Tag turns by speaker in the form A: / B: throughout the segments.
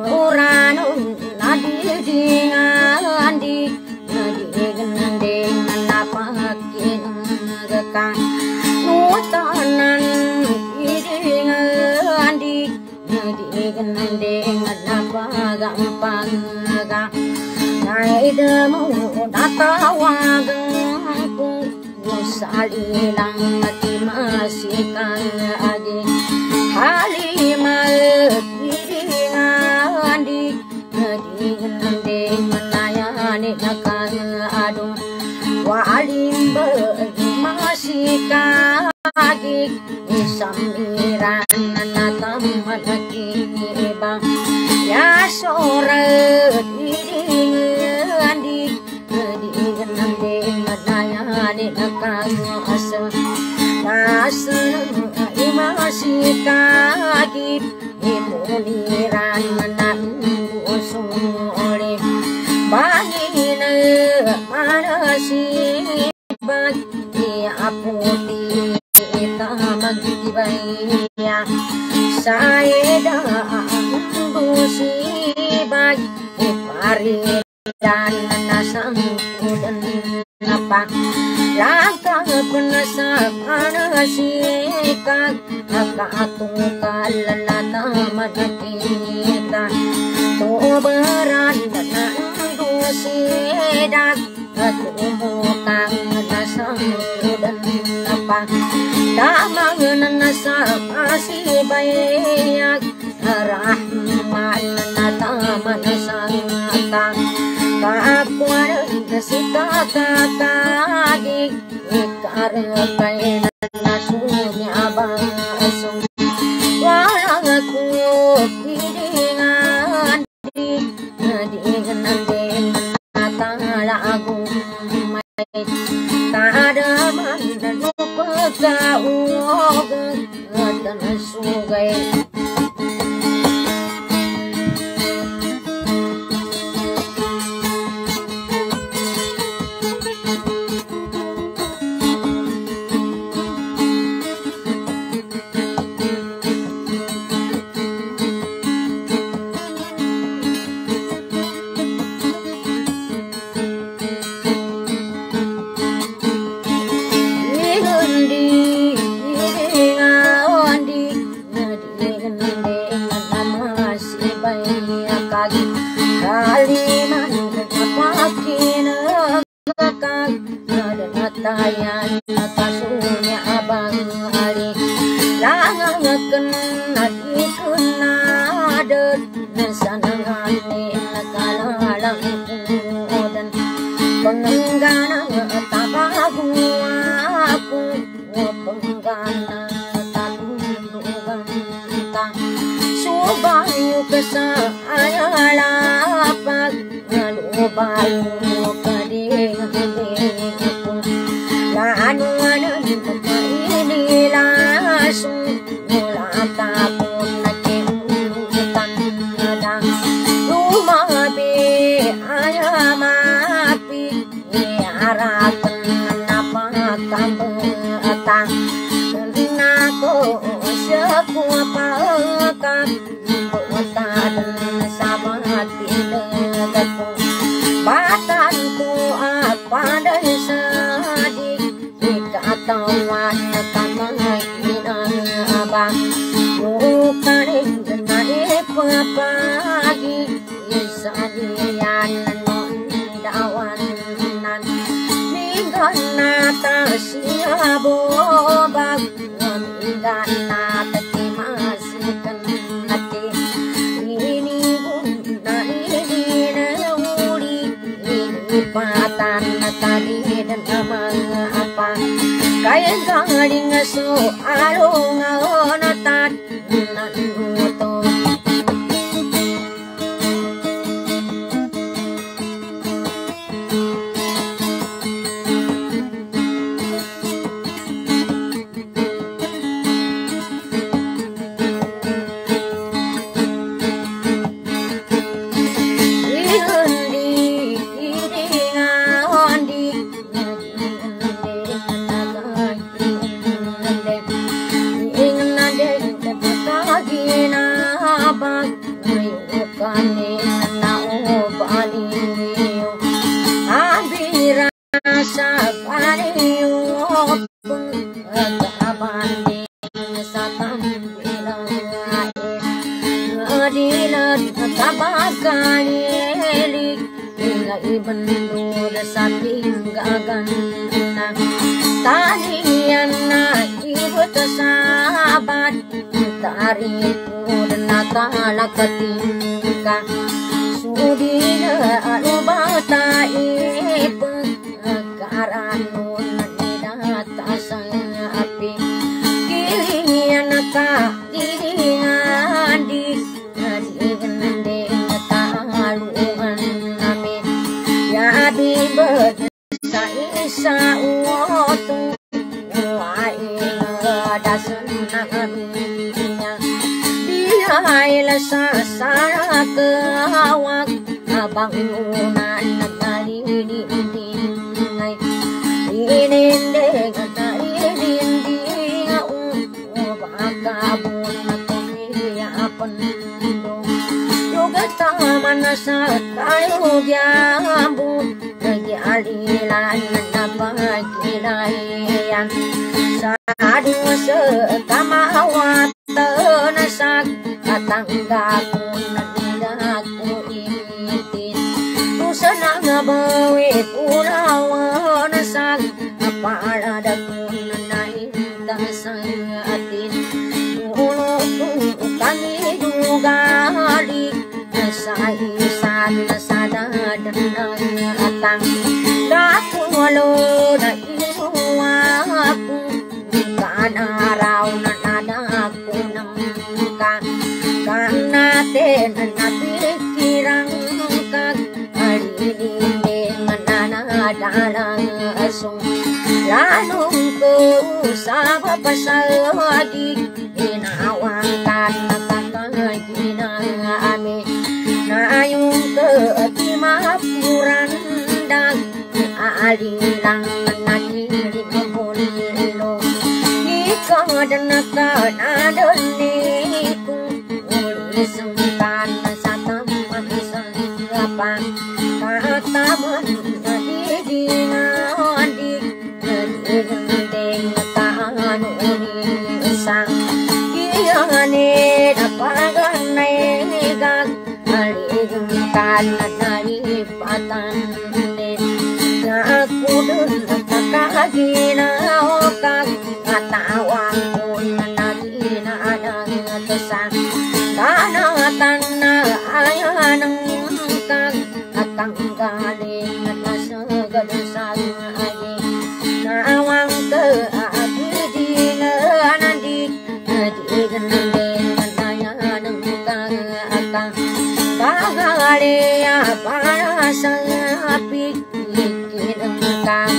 A: uranun nadi dingandi nadi gendeng napakin gekang nutanan idingandi nadi gendeng napagampang ga naidemu natawagengku salilang mati masikan adi halimal andi andi menayani nakal adum walim bermasika adi isamiran natam manaki bang ya sore andi andi menayani nakal asal asal imasika adi imuniran nanusole bangina manasi bagi aputi tamagibaya saeda busi bagi paridan nasang kudan napa langkah penasa manasika akatukal lalatamadakita tuberan nandusidak atumukang nasang kudan napa damang nasa asibayak rahman natamanasang atang kapuan sita kakagi ikarapay nasunya abang asong walang ako pilingan di nadingan natalago may tadaman na lupagkaog at nasugay tayan kasunya abang ali langangaken nadikeun nadet nasanangane nakalalang dan pengenggana tabagu aku penggana tatundugan tang subayu kesayalapag ngalubayu kading anuan ini langsung mula takut nakiutan ada rumah be ayam api harapan apa kamu atang naku sekuapa kamu buatan sama tidak batanku apa desa tawan kamahinan abang bukan nari papagi isadian non dawan nan minggan nata siabo bag minggan nata timasikan hati ini guna ini uli ini patan tadi dan amang apa kaya galing so along natat nanuto Ingin kanin na baliw abira sa baliw pagkabanding sa tambilang adilat tabagalilik ibandul sa tinggagan tanian na ibut sabat taripud na talakatingka sudina arubata ipagkaranun nidata sa api kilian ka diringan di nadignande taluan namin yabi bed sa isa uotong waing dasan nagaminya dihayla sa sarakawag bangunan nagdalilindingay inindig at nailinding bagabon na kumiyapan yugataman na sa tayo gyambon nagyalilan na pagkilayan sa adwa sa kamawat na sa katangga ko na nilag ko itin tusa na nga bawit ulawan na sa kapalada ko na naintang sa atin ulo ko kami dugali sa isan na sa dadan ng atang katulalo na inuwa ko kanaraw na nadako ng kan natin na napikirang kag alilinding nanadalang asong lanong ko sa papasadig inawang kan nakakaginang amin na yung katimapuran dag aalilang nakilig bulilo ikaw na kanadali kung ulisang ka na sa tamang isang kapang kataman na didingan di nadiganding na kanunin isang iyanin na paganay gag aligkan na naripatan din na ako dun nakakaginaw kag katawang ko na naginanang sa kanatan na ayanang kag katanggaling at nasagad sa agi nawang ka agidingan di nadiganding at ayanang kag atang kagalia para sa pikikilang kag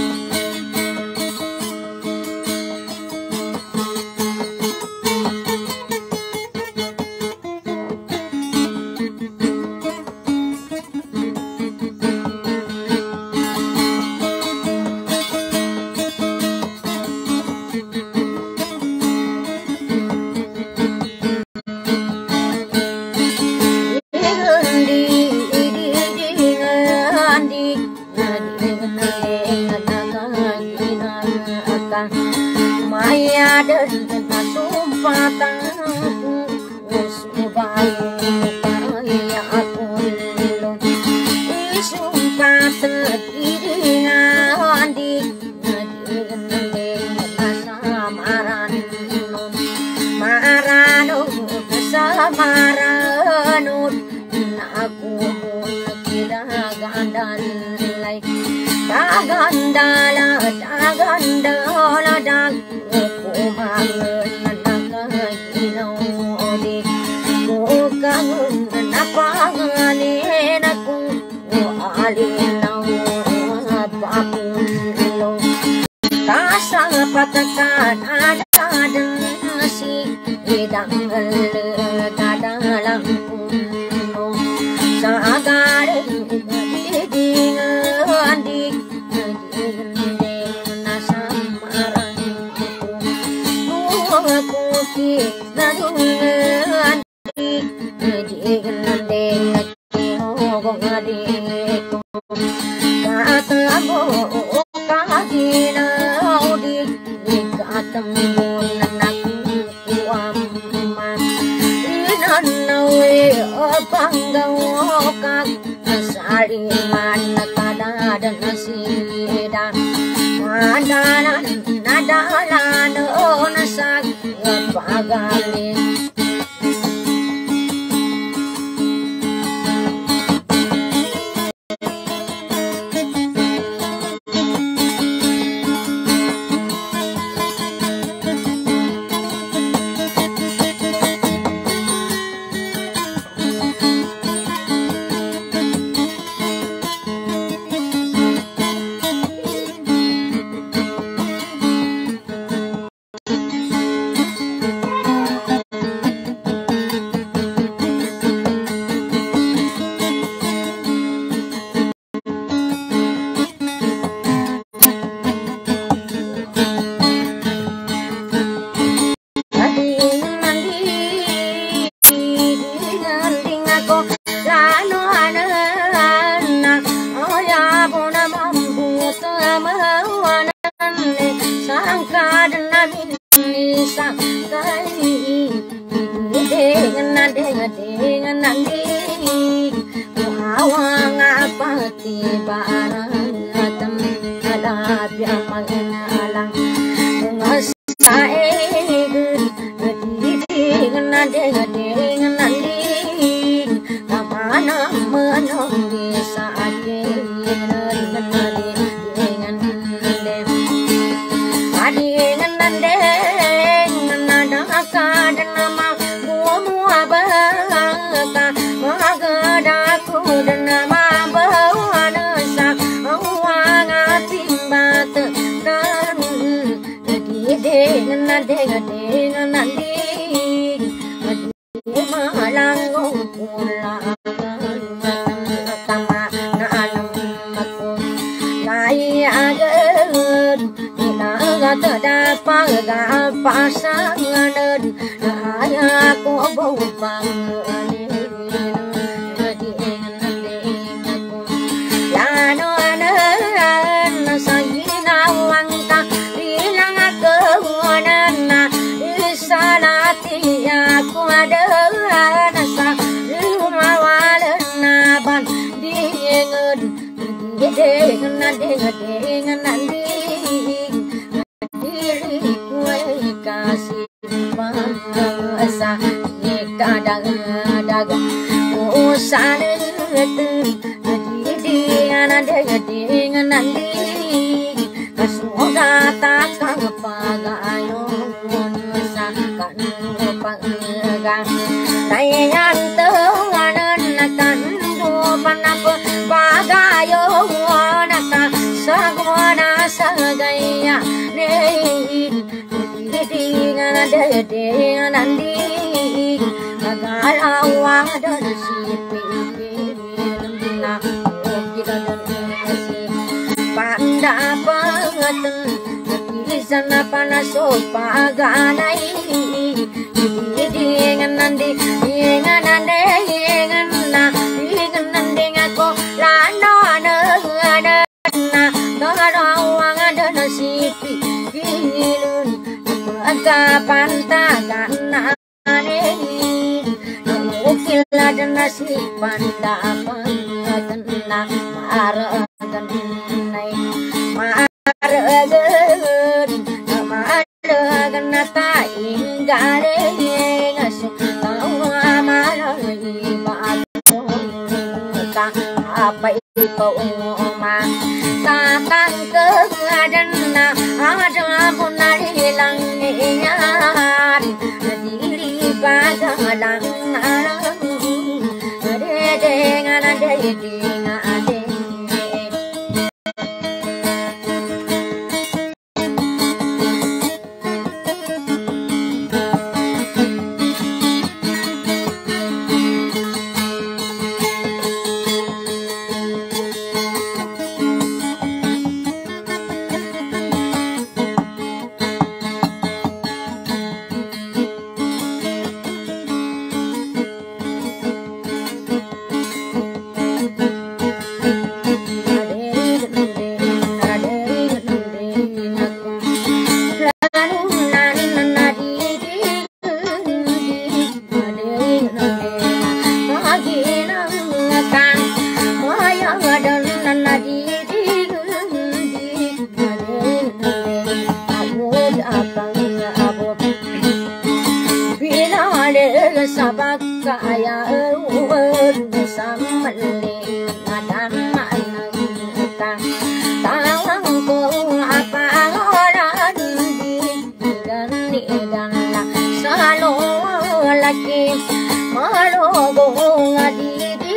A: patakan ada si hidang kadalang puno sa agaring didingan di nasa marang ko kuki na dungan di bông đi cả tơ bộ cả đi nào đi cả tâm buồn nặng quam man đi nan nôi ở bang gao các sari man kada dan sida nada nada la no nasak pagale samali nadama anang tawang ko apa orang dan salo lagi marogo ngadi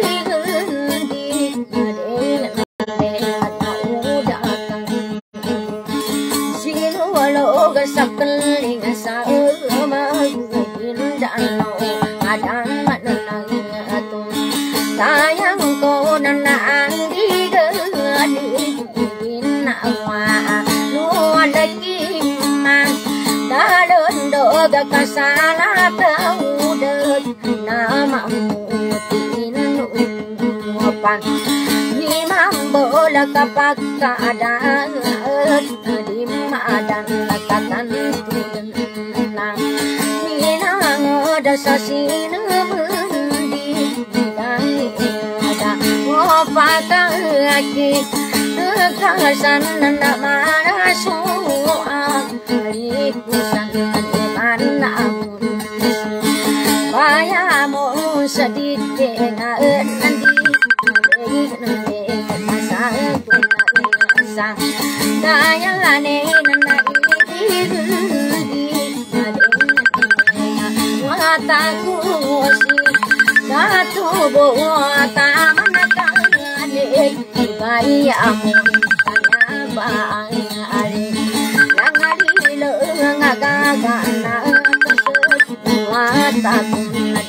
A: sakaling sa magugin dano adang mananang sayang ko na naangdigin na awa luwalagi man dalon doga kasala tawudot na mamutin upang di mambola kapag kaadaan di maadan nakatantunan minangoda sa sinamundi ada wapakaki nagkasan na marasuang halikusan iman na baya mo sa ditingaan nandi masang daya ne na wataku si datu bo tamanakane baya amu tanya baari langari lo ngagagana wataku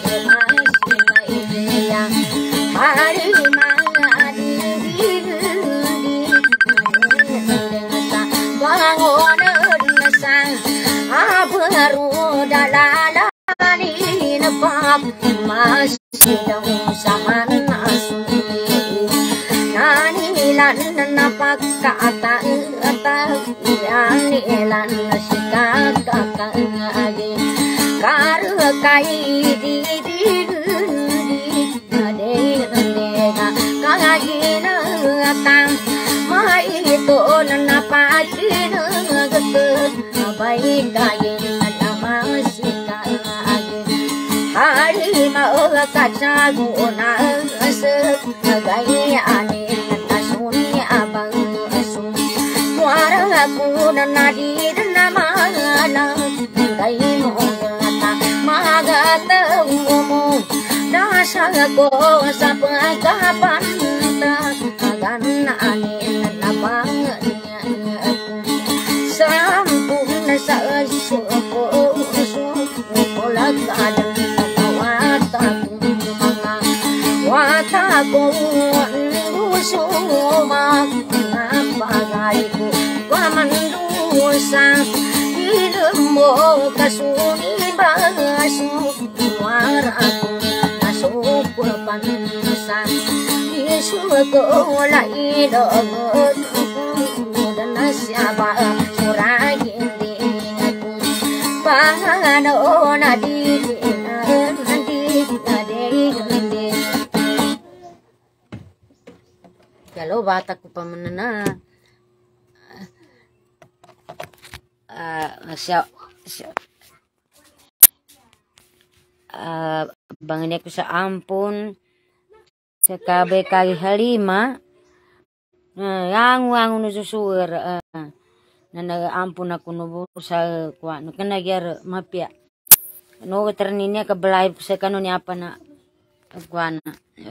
A: na hari mangadi bangun sang baru dalalani nepap masih dong sama nasi nani lan napak kata yani lan sikak agi karu kai di kagina tang mai itu napakin getut baik kain nama sikagin hari mau kaca guna sebagai ane tasuni abang sun suara aku nadi nama gai mongata magata umum nasa ko sa pagkapan tagan ane nabang sampun sa suko sulat adan wataku mga wataku suma napagay ko pamandusa ilmo kasuni basu waraku nasukupan sa isuko laidogot dan siapa suragin aku pangano nadi kalau bata ko pa manana bangin ako sa ampon sa kabe kagi halima yang no susuer na nag-ampon ako no sa kuano kanagyar mapya no terninya kabelay sa kanon ni apa na kuana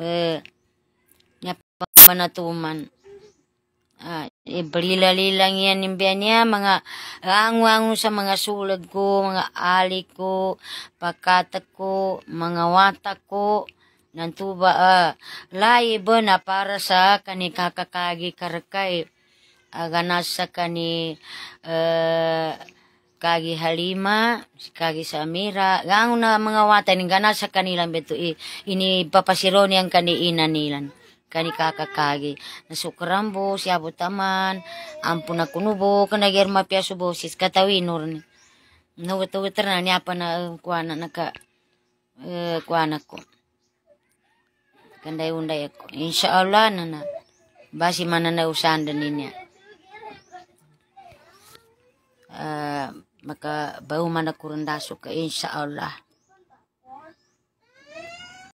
A: manatuman ibalila-lilang yan nimbiyan niya mga angwango sa mga sulag ko, mga ali ko, pagkatak ko, mga watak ko nantuba lai ba na para sa kani kakakagi karakay ganas sa kani kagi halima kagi sa amira gang na mga wata ni ganas sa kanilang beto ini papasiro niyang kani inanilan kani kakakagi nasukarambo siabo taman ampun aku nubo kanagir mapya subosis katawinor ni nuwet-nuwet na niya pa na kuana naka kuana ko kanday-unday ako insyaallah na basi mana na usanda niya maka bau mana kurang dasuk insyaallah